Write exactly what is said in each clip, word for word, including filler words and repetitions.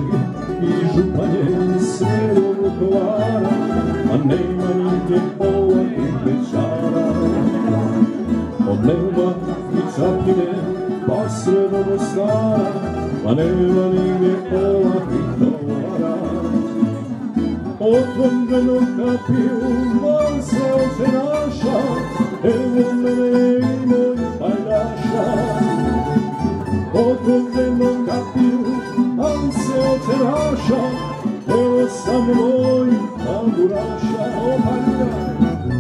Požege i Županje sve do Vukovara, a nema nigdje ovakvih večara. Od Neuba i Čapljine pa sve do Mostara, a nema nigdje ovakvih tovara. Otvoreno kapiju man se očenaša, evo mene i moj pajdaša. Otvoreno kapiju man se očenaša, evo sam moj tamburaša. O pajdaša.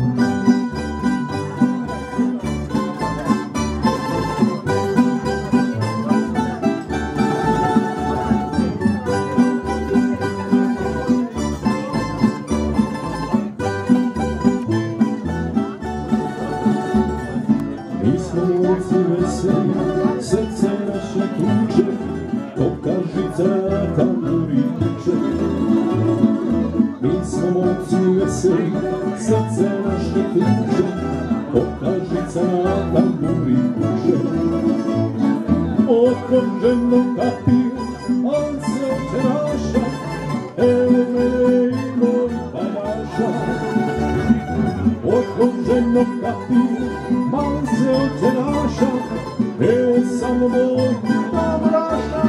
Mi smo momci veseli, srce naše tuče, koka žica na tamburi tuče. Mi smo momci veseli, srce naše tuče, koka žica na tamburi tuče. Otvorženo kapiju, on se očenaša, evo mene i moj pajdaša. Otvorženo kapiju, man se očenaša, evo samo moj tamburaša.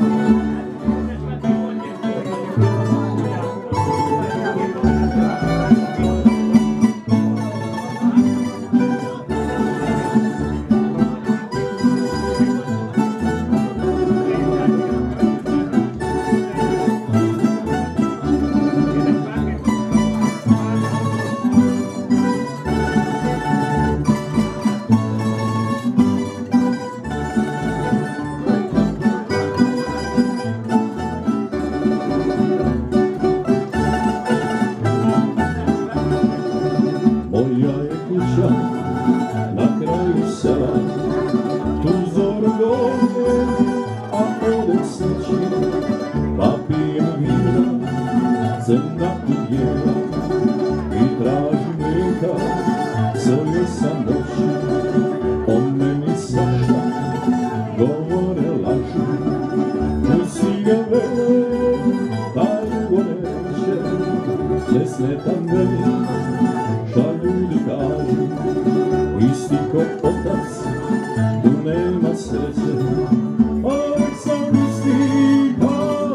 Moja je kuća na kraju sela, tu zoru gore, a ode sreći, pa pijem vina, crna i bijela, i tražim mlijeka, svoje samoći. O meni svašta govore lažu, pusti ga vele, pa dugo neće, ne smeta meni. Ljudi kažu, isti ko otac, tu nema sreće, ali sam isti kao,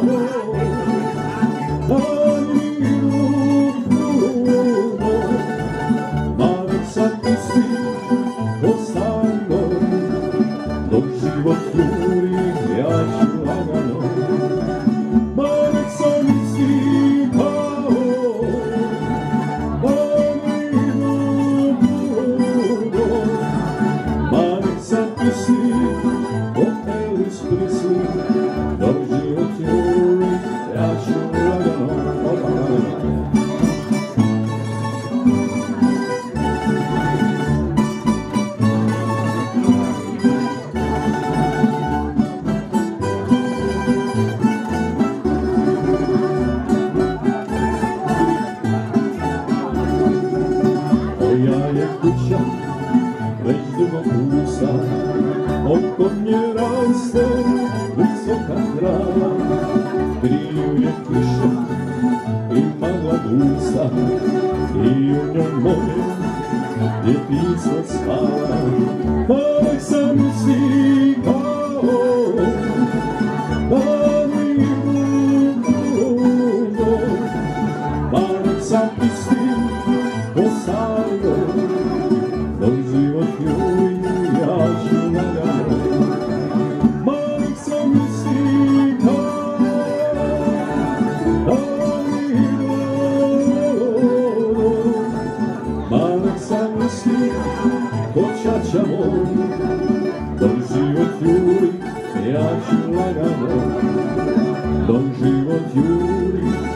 da ni lupo, ali sam isti ko staro, dok život juri, ja ću lagano, ali sam isti kao, dok život juri, ja ću lagano, lagano. Moja je kuća već dugo pusta, oko nje raste visoka trava, kriju je kiša i magla gusta, i u njoj more je pismo spava. Ali sam isti kao, da mi lupo, ali sam isti ko staro, dok život juri, ja ću lagano. Malik sam isti kao, ali lupo, malik sam isti ko čača moj, dok život juri, ja ću lagano, dok život juri,